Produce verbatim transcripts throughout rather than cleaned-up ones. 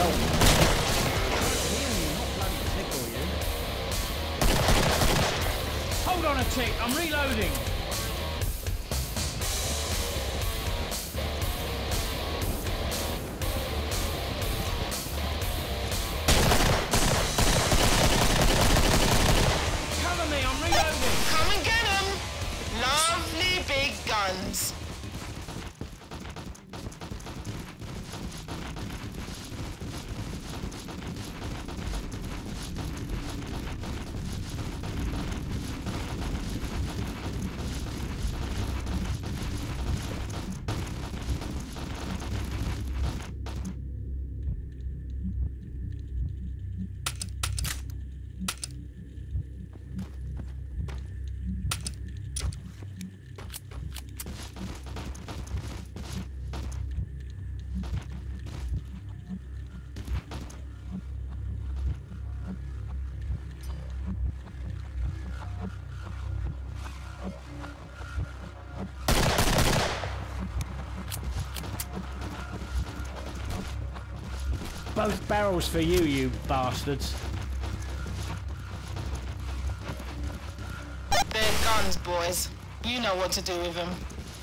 overwhelmed. Hold on a tick, I'm reloading. Cover me, I'm reloading. Come and get them. Lovely big guns. Both barrels for you, you bastards. They're guns, boys. You know what to do with them.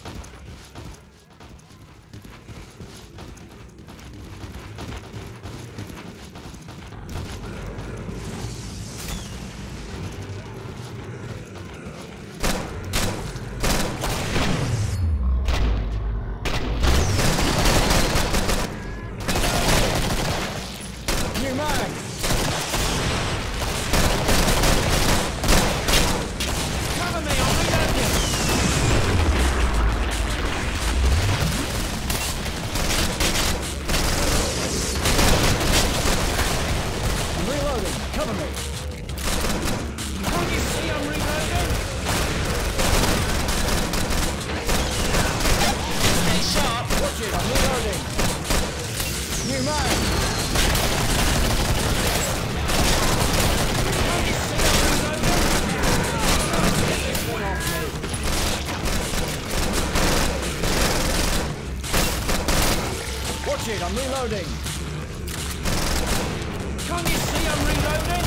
Watch it, I'm reloading. Can't you see I'm reloading?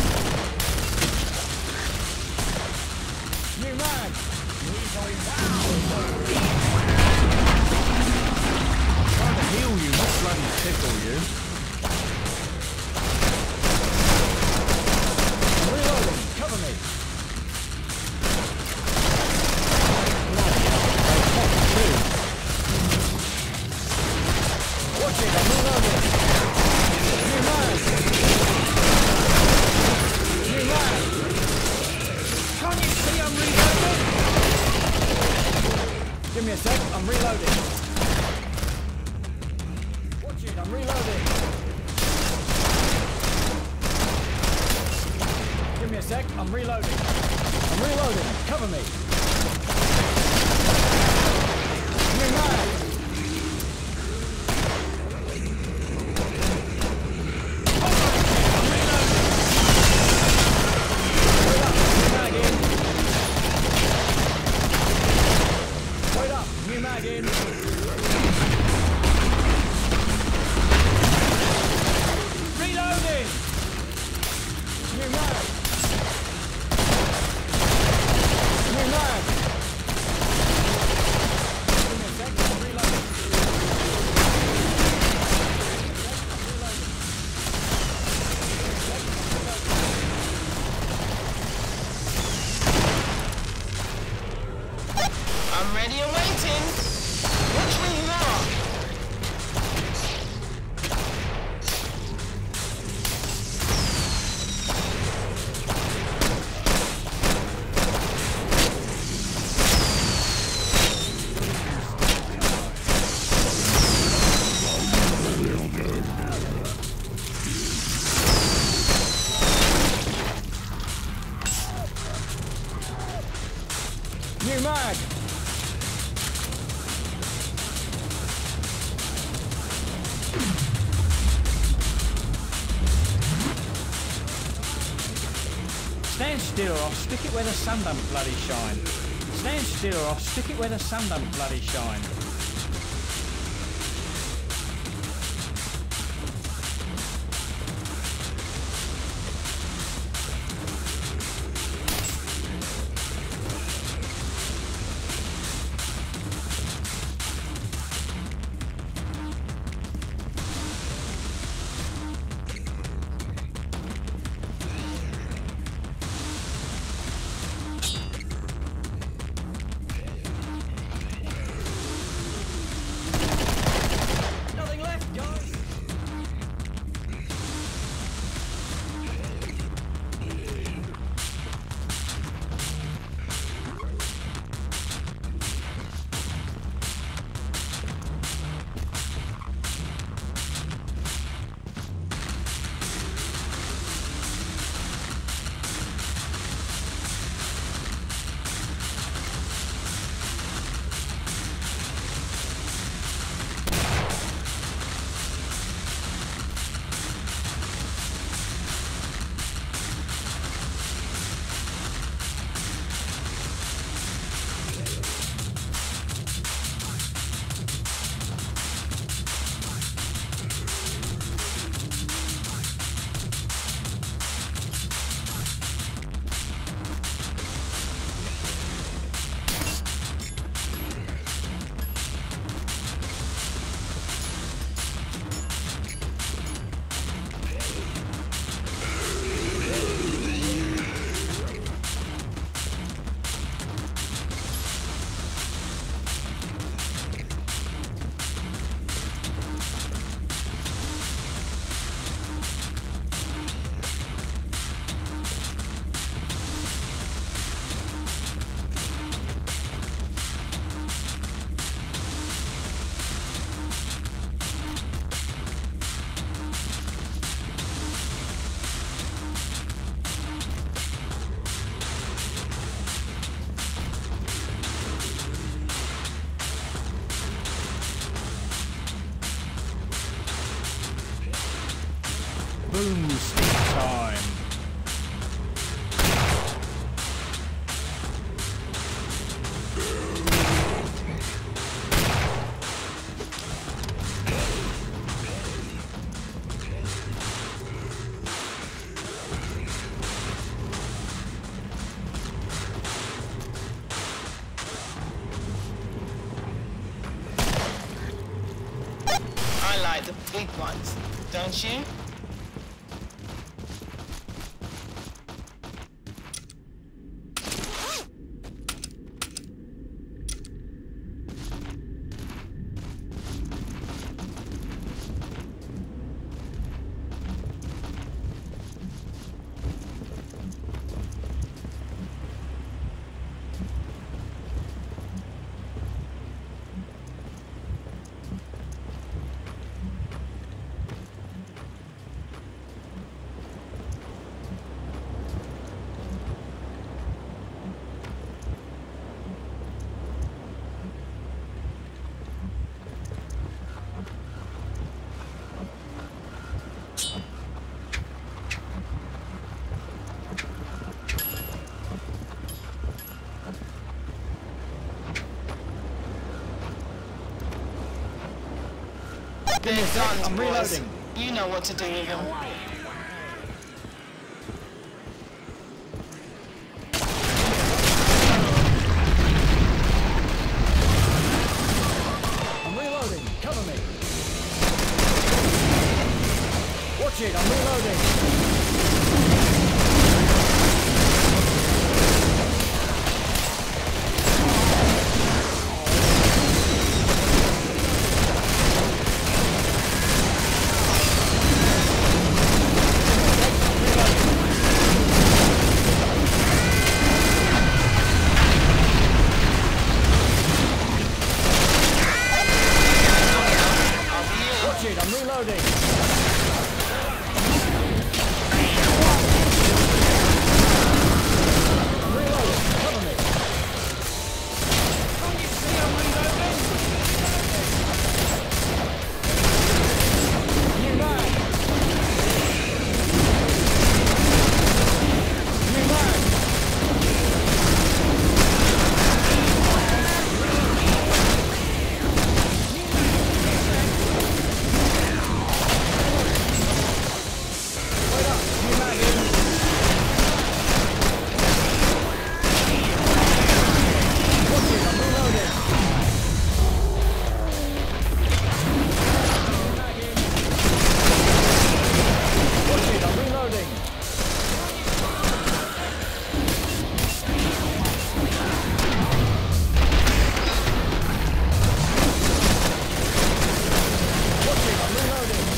New mag. I'm trying to heal you, not bloody tickle you. I'm reloading. Cover me. Watch it, I'm reloading. New mag. New mag. Can't you see I'm reloading? Give me a sec, I'm reloading. Watch it, I'm reloading. Give me a sec, I'm reloading. I'm reloading, cover me. New mag. New mag in. Reloading! New mag. New mag. Give me a sec, I'm reloading. I'm ready and waiting. Watch where you are. New mag. Stand still or I'll stick it where the sun don't bloody shine. Stand still or I'll stick it where the sun don't bloody shine. boomstick time. I like the big ones, don't you? They're guns, I'm boys. reloading. You know what to do with them. I'm reloading. Cover me. Watch it. I'm reloading. Watch it. I'm reloading. I'm reloading. Cover me. Can't you see I'm reloading? New mag. New mag. Wait up. New mag in. Watch it. I'm reloading. New mag in. Watch it. I'm reloading. Watch it. I'm reloading.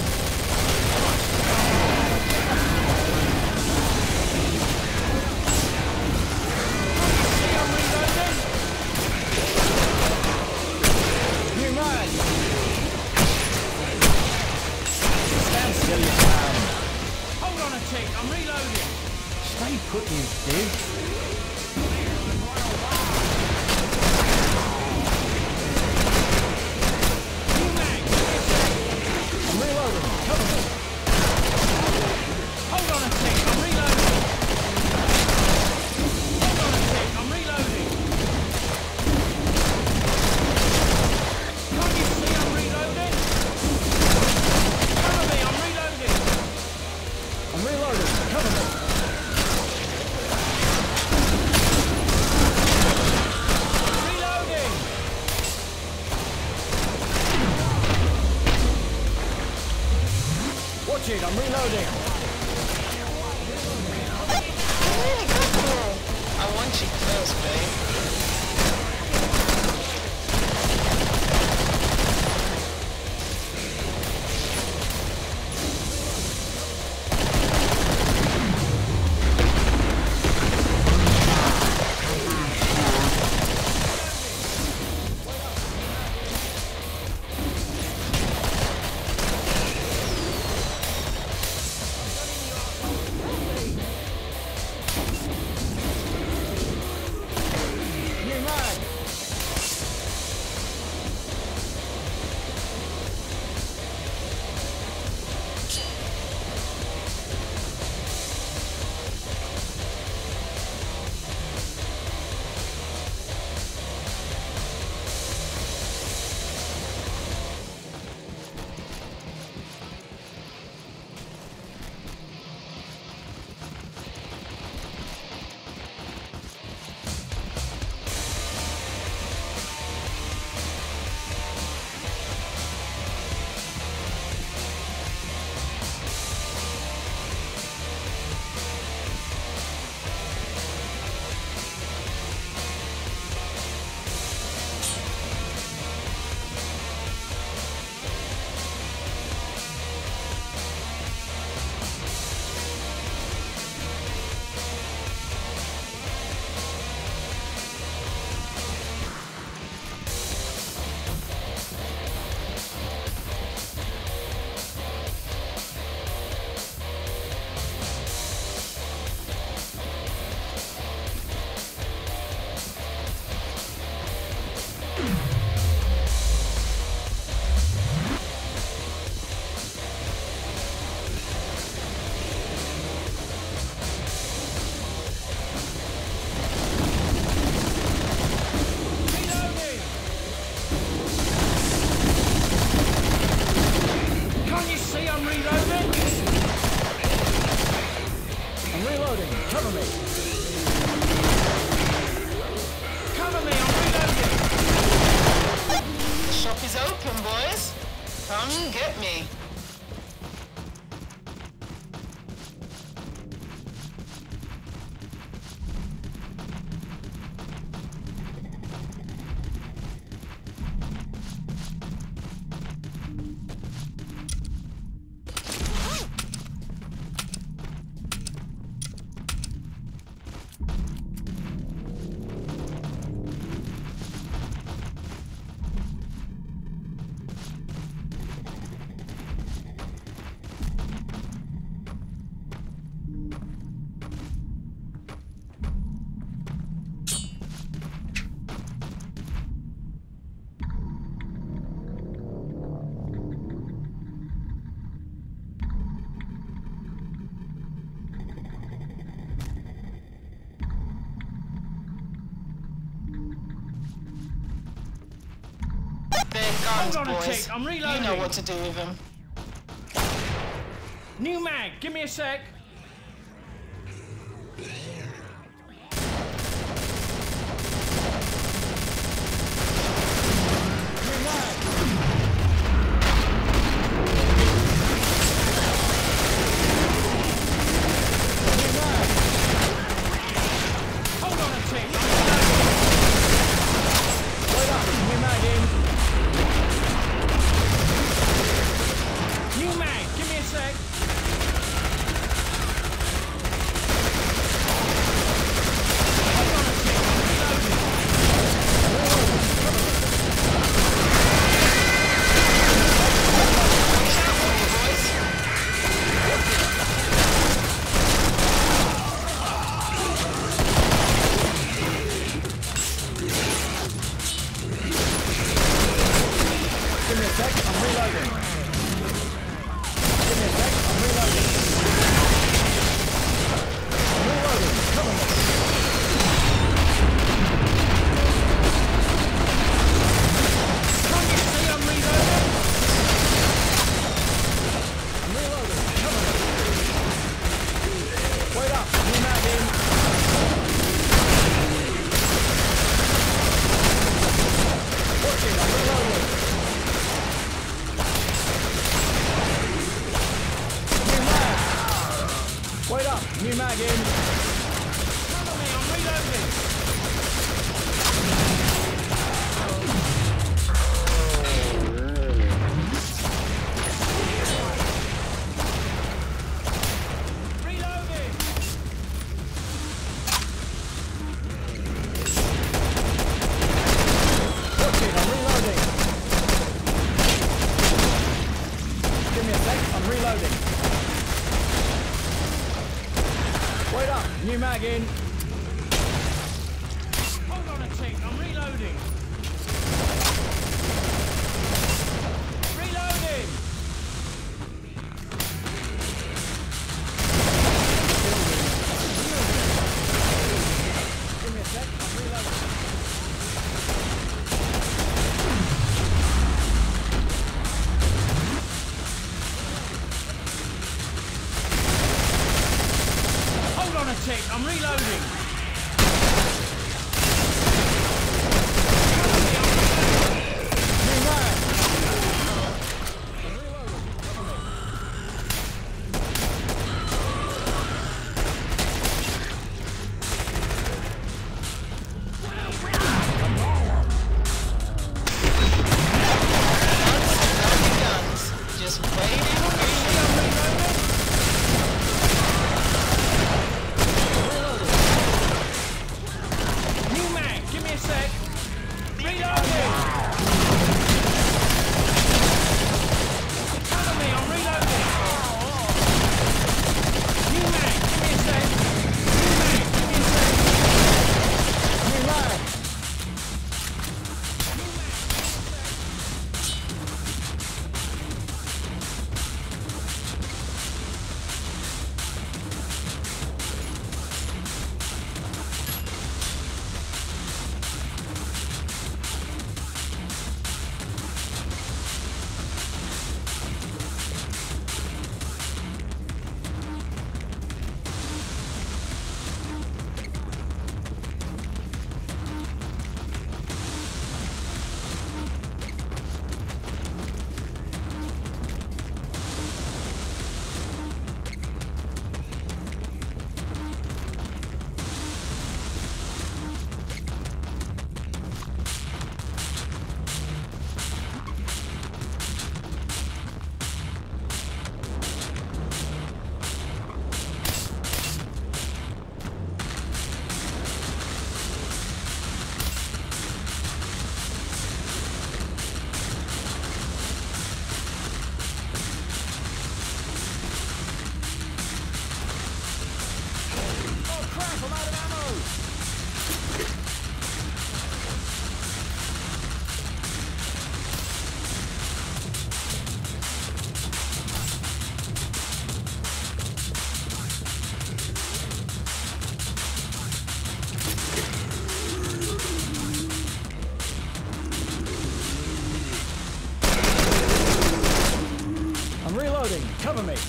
New mag. Stand still, you clown. Hold on a tick, I'm reloading. Stay put, you dig. I'm reloading. Cover me. Hold on a tick, I'm reloading. Hold on a tick, I'm reloading. Can't you see I'm reloading? Cover me, I'm reloading. I'm reloading. Cover me. Reloading. Watch it. I'm reloading. You're really good, Paul. I want you close, babe. I'm reloading. I'm reloading. Cover me. Cover me, I'm reloading. The shop is open, boys. Come get me. Guns, Hold on boys. a tick, I'm reloading. You know what to do with them. New mag, give me a sec. Hold on a tick, I'm reloading. Wait up. New mag in. New mag, give me a sec. Hold on a tick, I'm reloading. Give me a sec. I'm reloading. Give me a sec. I'm reloading. I'm reloading. Cover me. Can't you see I'm reloading? I'm reloading. Cover me. Wait up. New mag in. Watch it. I'm reloading. New mag. Wait up. New mag in. Cover me, I'm reloading. Reloading. Watch it. I'm reloading. Give me a sec. I'm reloading. Wait up. New mag in. Hold on a tick, I'm reloading. Reloading. Give me a sec. I'm reloading. Hold on a tick, I'm reloading. New mag. Guns. Just waiting for you. reloading. Cover me.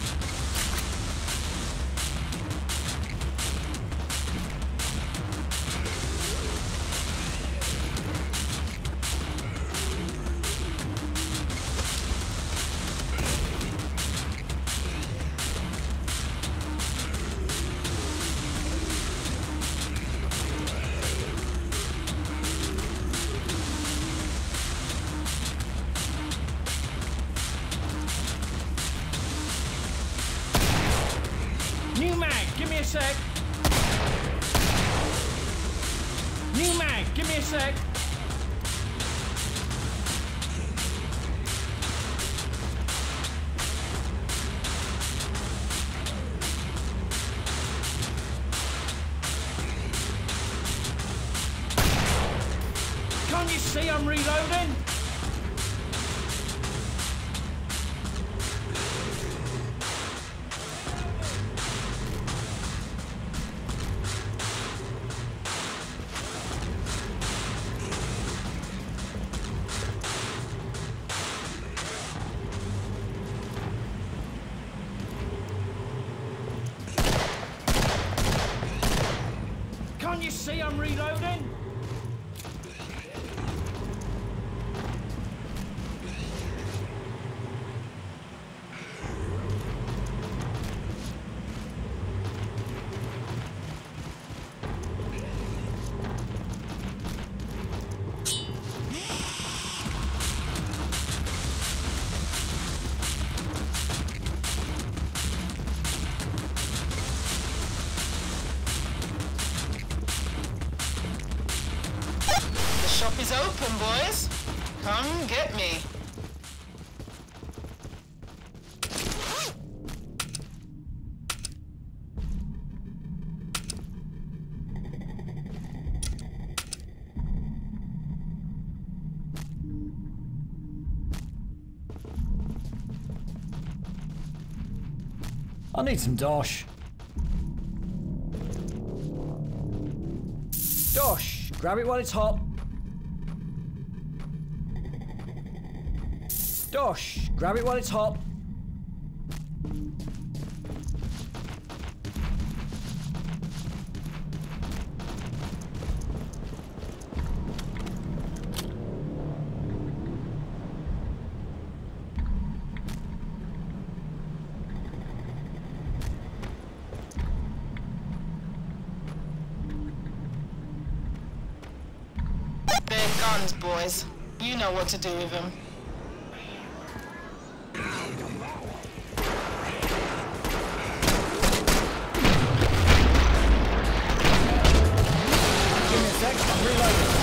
New mag, give me a sec. New mag, give me a sec. Can't you see I'm reloading? Can't you see I'm reloading? Shop is open, boys. Come get me. I need some dosh. Dosh, grab it while it's hot. Dosh, grab it while it's hot. They're guns, boys. You know what to do with them. I'm reloading.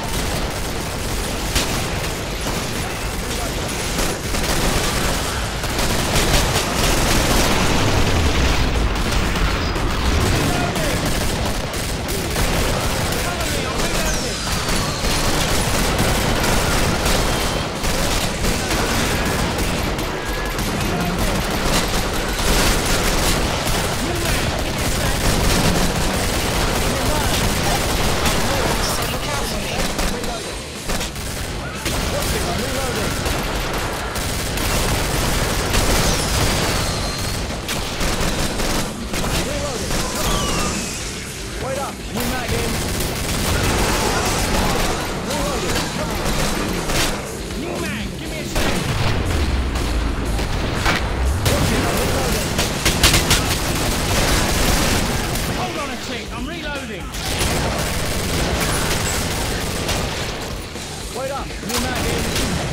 Wait up, new mag in.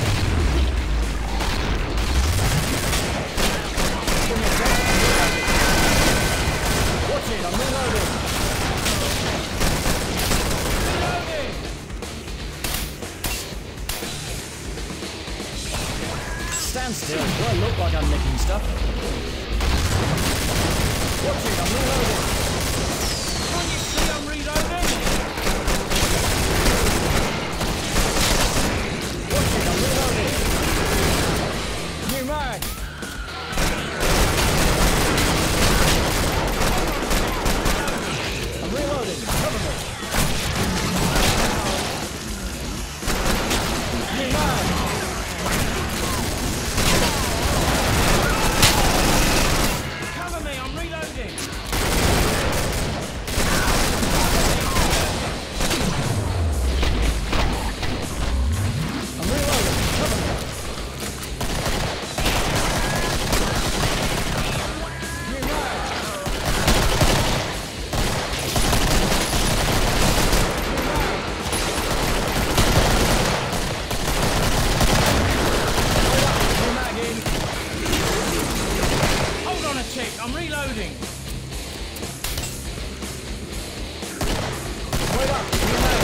Give me a sec, I'm reloading. Watch it, I'm reloading. Reloading! Stand still, do I look like I'm nicking stuff? Watch it, I'm reloading. Can't you see I'm reloading? I'm reloading. New mag. I'm reloading. Cover me. New mag. I'm reloading. Wait up! New mag!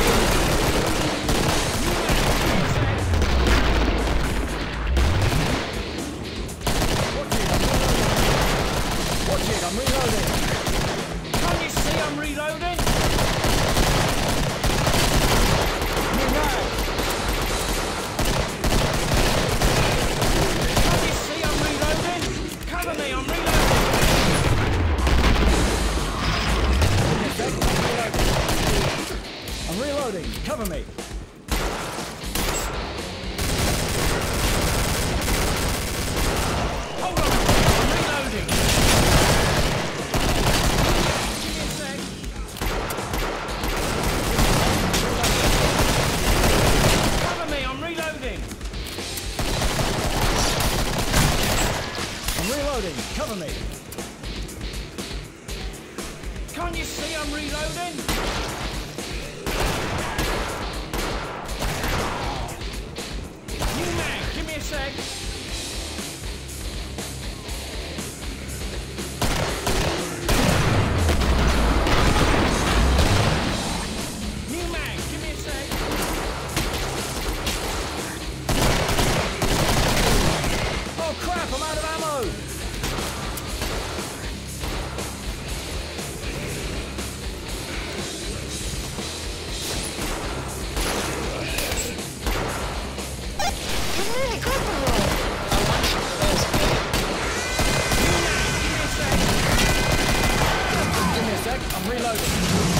Watch it, I'm reloading! Can't you see I'm reloading? New mag! Can't you see I'm reloading? Cover me, I'm reloading. I'm reloading! Cover me! Hold on, I'm reloading. Give me a sec. Cover me, I'm reloading. I'm reloading! Cover me! Can't you see I'm reloading? New mag, give me a sec. New mag, give me a sec. Oh crap, I'm out of ammo! You really got them all. I want you close, babe. New mag, give me a sec. Give me a sec, I'm reloading.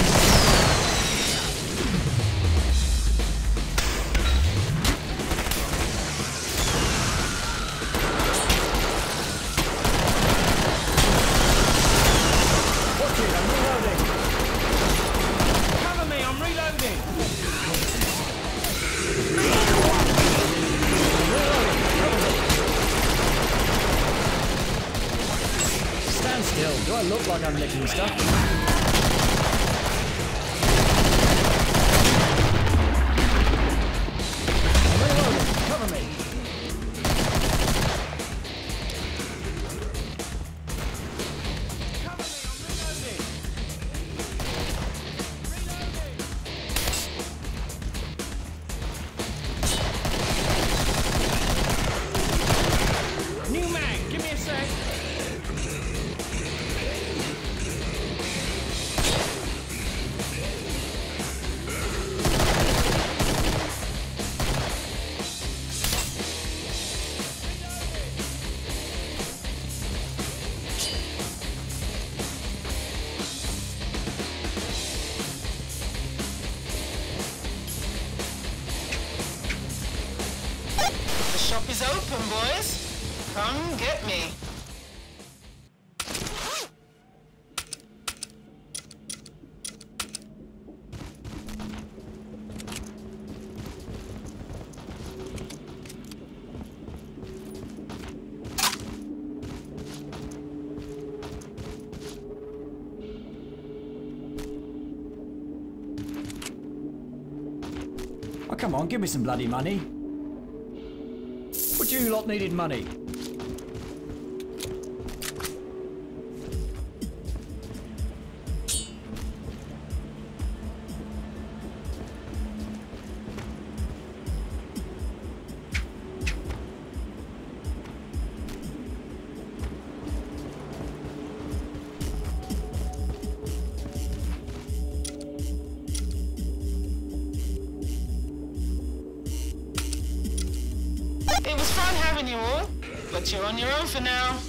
Watch it, I'm reloading. Cover me, I'm reloading. Stand still. Do I look like I'm licking stuff? I'm reloading. Cover me. Cover me, I'm reloading. Reloading. New mag, give me a sec. The shop is open, boys. Come get me. Oh, come on, give me some bloody money. Would you lot needed money? It was fun having you all, but you're on your own for now.